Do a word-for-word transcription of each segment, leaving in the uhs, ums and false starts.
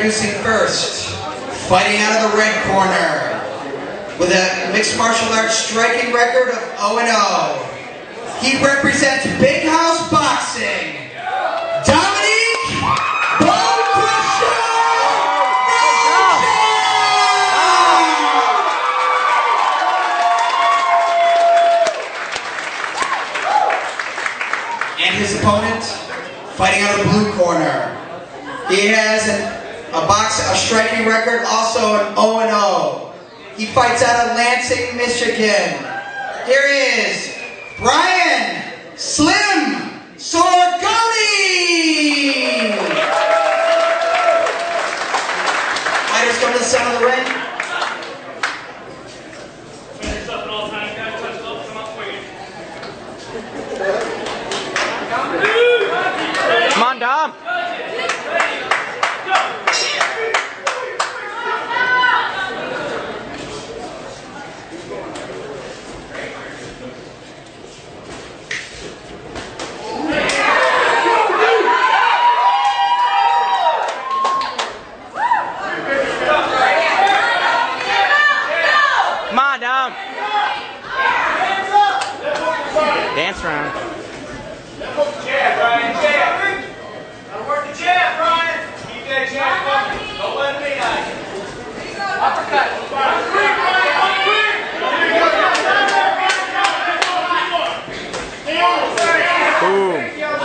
Introducing first, fighting out of the red corner, with a mixed martial arts striking record of oh and oh. He represents Big House Boxing, Dominique Bone Crusher! And his opponent, fighting out of the blue corner. He has an, a box, a striking record, also an oh and oh. He fights out of Lansing, Michigan. Here he is, Brian Slim Sorgoni! Fighters come to the center of the ring. Come on, Dom. Come on, Dom. Dance around. Jab, Brian, jab. Gotta work the jab, Brian. Keep that jab fucking. Don't let him beat on you. Uppercut. Boom.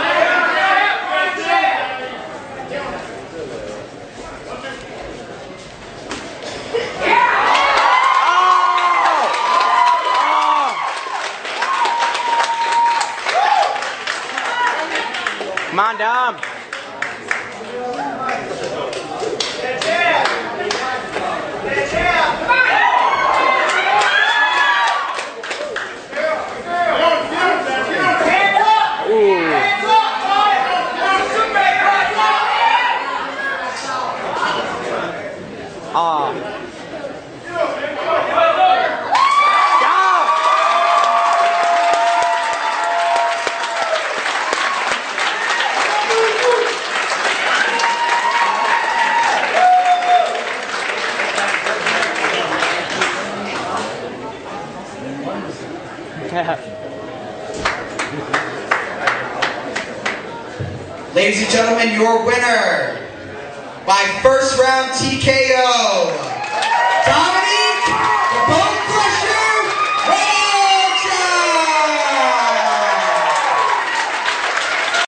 Come on, Dom. Ladies and gentlemen, your winner by first round T K O, Dominic